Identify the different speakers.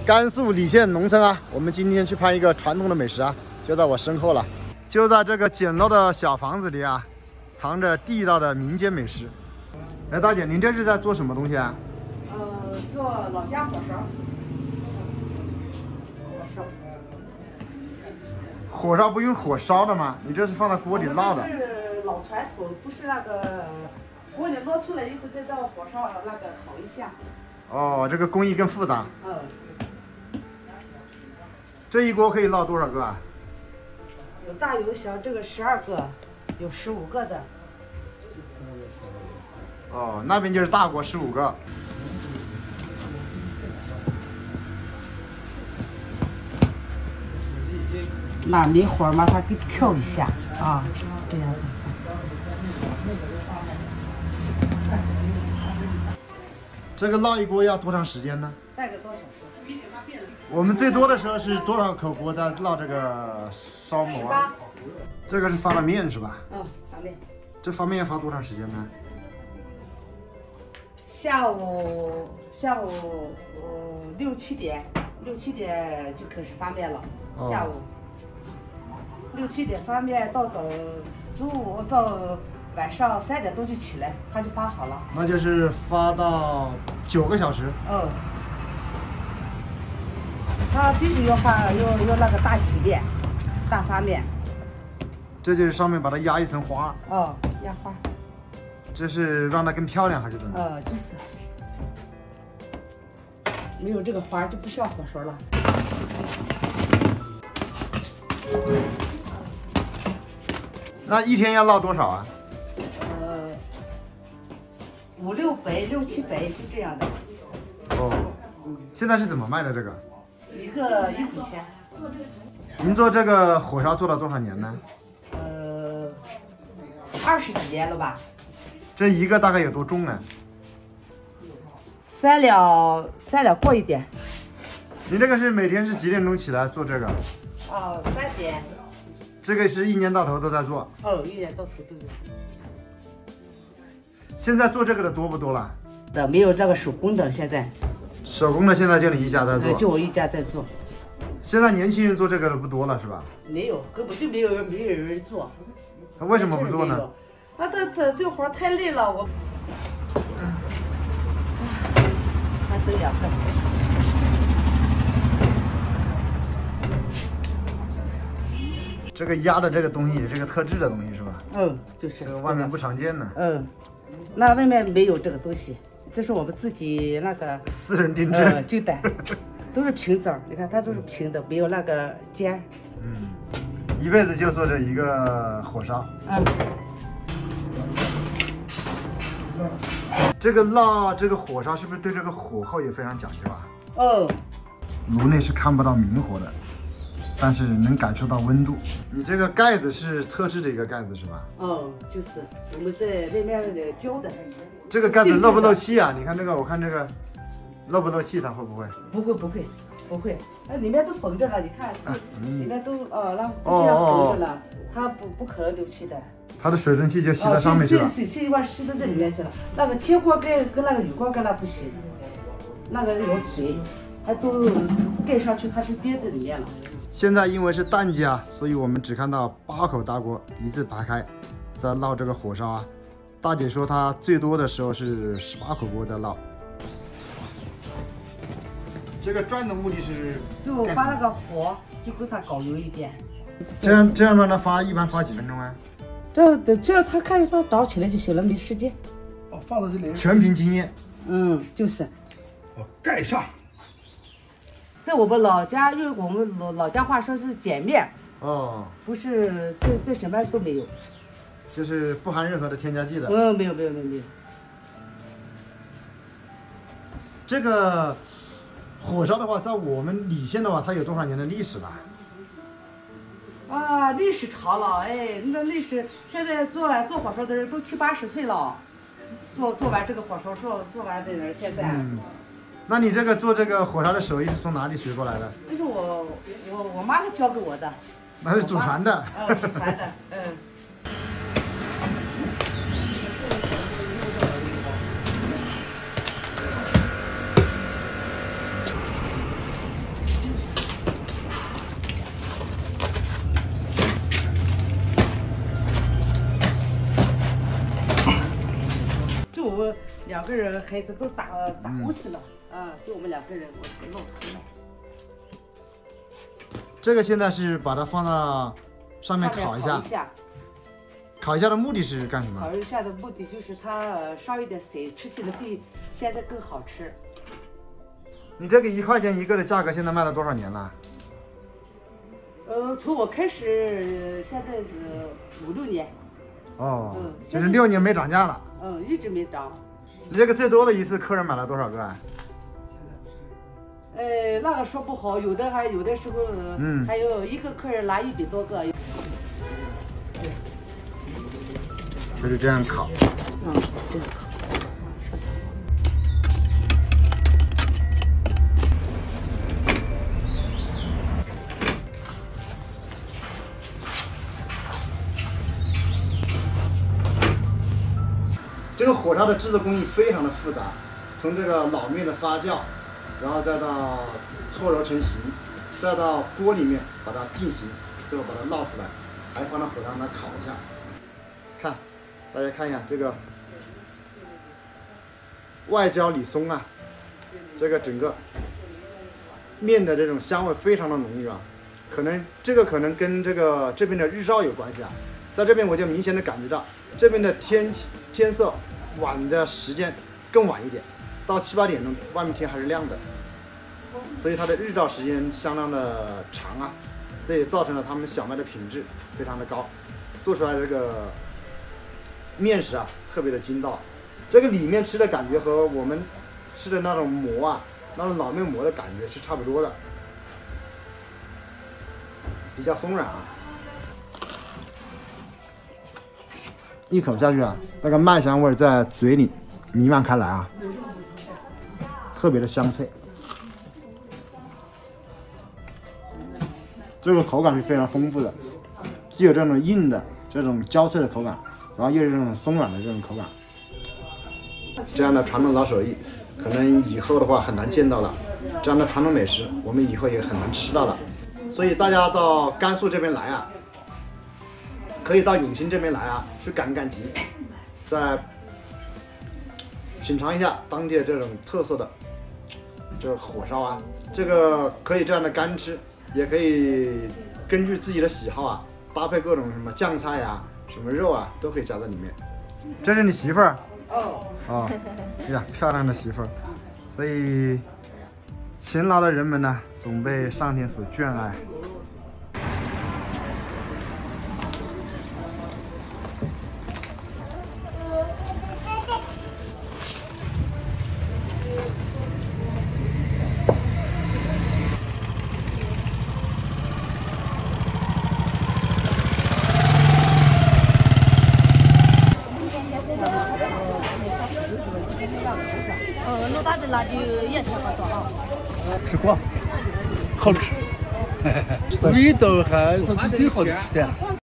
Speaker 1: 甘肃礼县农村啊，我们今天去拍一个传统的美食啊，就在我身后了。就在这个简陋的小房子里啊，藏着地道的民间美食。哎，大姐，您这是在做什么东西啊？
Speaker 2: 做老家火烧。
Speaker 1: 火烧不用火烧的吗？你这是放在锅里烙的。
Speaker 2: 是老传统，不是那个锅里烙出来以后再到火烧那个烤一下。
Speaker 1: 哦，这个工艺更复杂。这一锅可以烙多少个啊？
Speaker 2: 有大有小，这个12个，有15个的。
Speaker 1: 哦，那边就是大锅15个。
Speaker 2: 那没火嘛，它给跳一下啊，这样的。
Speaker 1: 这个烙一锅要多长时间呢？
Speaker 2: 大概多少时间？
Speaker 1: 我们最多的时候是多少口锅在烙这个烧馍啊？这个是发了面是吧？
Speaker 2: 发面。
Speaker 1: 这发面要发多长时间呢？
Speaker 2: 下午6、7点就开始发面了。下午6、7点发面，到中午到晚上3点多就起来，它就发好了。
Speaker 1: 那就是发到9个小时。
Speaker 2: 它必须要那个大起面，大发面。
Speaker 1: 这就是上面把它压一层花。
Speaker 2: 压花。
Speaker 1: 这是让它更漂亮还是怎么？
Speaker 2: 就是。没有这个花就不像火烧了。
Speaker 1: 那一天要烙多少啊
Speaker 2: ？5、6杯、6、7杯，就这样的。
Speaker 1: 现在是怎么卖的这个？
Speaker 2: 一个1块钱。
Speaker 1: 您做这个火烧做了多少年呢
Speaker 2: ？20几年了吧。
Speaker 1: 这一个大概有多重呢
Speaker 2: ？3两过一点。
Speaker 1: 您这个是每天是几点钟起来做这个
Speaker 2: ？3点。
Speaker 1: 这个是一年到头都在做。
Speaker 2: 一年到头都在。
Speaker 1: 现在做这个的多不多了？
Speaker 2: 没有那个手工的，现在。
Speaker 1: 手工的现在就你一家在做？
Speaker 2: 就我一家在做。
Speaker 1: 现在年轻人做这个的不多了是吧？
Speaker 2: 没有，根本就没有人做。
Speaker 1: 为什么不做呢？
Speaker 2: 这活太累了，我。还整2个。
Speaker 1: 这个压的这个东西也是个特制的东西是吧？
Speaker 2: 就是
Speaker 1: 这个外面不常见呢。
Speaker 2: 那外面没有这个东西，这是我们自己那个
Speaker 1: 私人定制。
Speaker 2: 就的，都是平枣，你看它都是平的，没有那个尖。
Speaker 1: 一辈子就做这一个火烧。这个烙这个火烧是不是对这个火候也非常讲究啊？炉内是看不到明火的，但是能感受到温度。你这个盖子是特制的一个盖子是吧？
Speaker 2: 就是我们在外面浇的。
Speaker 1: 这个盖子漏不漏气啊？你看这个，我看这个漏不漏气，它会不会？
Speaker 2: 不会，那里面都缝着了，你看，里面都这样缝着了，它不可能漏气的。
Speaker 1: 它的水蒸气就吸到上面去了。
Speaker 2: 水汽一块吸到这里面去了。那个铁锅盖跟那个铝锅盖那不行，那个有水，它都盖上去，它就跌在里面了。
Speaker 1: 现在因为是淡季啊，所以我们只看到8口大锅一字排开，在烙这个火烧啊。大姐说她最多的时候是18口锅在烙。这个转的目的是
Speaker 2: 就把那个火就给它搞油一点。
Speaker 1: 这样让它发，一般发几分钟啊？
Speaker 2: 这他看着它早起来就行了，没时间。
Speaker 3: 放到这里。
Speaker 1: 全凭经验。
Speaker 2: 就是。
Speaker 3: 盖上。
Speaker 2: 在我们老家，用我们老家话说是碱面。不是，这什么都没有。
Speaker 1: 就是不含任何的添加剂的。
Speaker 2: 没有。
Speaker 1: 这个火烧的话，在我们礼县的话，它有多少年的历史了？
Speaker 2: 历史长了，那历史现在做火烧的人都70、80岁了，做完这个火烧做完的人现在。
Speaker 1: 那你这个做这个火烧的手艺是从哪里学过来的？
Speaker 2: 这是我妈教给我的。
Speaker 1: 那是祖传的。
Speaker 2: 祖传的， 2个人，孩子都打工去了，就我们2个人，我老头了。
Speaker 1: 这个现在是把它放到上面烤一下。烤一下的目的是干什么？
Speaker 2: 烤一下的目的就是它上一点水，吃起来比现在更好吃。
Speaker 1: 你这个1块钱一个的价格，现在卖了多少年了？
Speaker 2: 从我开始，现在是5、6年。
Speaker 1: 哦，就是6年没涨价了。
Speaker 2: 一直没涨。
Speaker 1: 你这个最多的一次客人买了多少个啊？
Speaker 2: 那个说不好，有的时候，还有一个客人拿100多个。
Speaker 1: 就是这样烤。
Speaker 2: 这样烤。
Speaker 1: 这个火烧的制作工艺非常的复杂，从这个老面的发酵，然后再到搓揉成型，再到锅里面把它定型，最后把它捞出来，还放到火上让它烤一下。看，大家看一下这个外焦里松啊，这个整个面的这种香味非常的浓郁啊，可能跟这边的日照有关系啊，在这边我就明显的感觉到这边的天色晚的时间更晚一点，到7、8点钟外面天还是亮的，所以它的日照时间相当的长啊，这也造成了他们小麦的品质非常的高，做出来这个面食啊特别的筋道，这个里面吃的感觉和我们吃的那种馍啊，那种老面馍的感觉是差不多的，比较松软啊。一口下去啊，那个麦香味在嘴里弥漫开来啊，特别的香脆。这个口感是非常丰富的，既有这种硬的这种焦脆的口感，然后又有这种松软的这种口感。这样的传统老手艺，可能以后的话很难见到了。这样的传统美食，我们以后也很难吃到了。所以大家到甘肃这边来啊，可以到永兴这边来啊，去赶集，再品尝一下当地的这种特色的这个火烧啊。这个可以这样的干吃，也可以根据自己的喜好啊，搭配各种什么酱菜啊、什么肉啊，都可以加在里面。这是你媳妇儿？哦，哎呀，漂亮的媳妇儿。所以勤劳的人们呢，总被上天所眷爱。
Speaker 4: 老大的辣就也差不多啊。
Speaker 3: 吃过，好吃，味道还是最好吃的。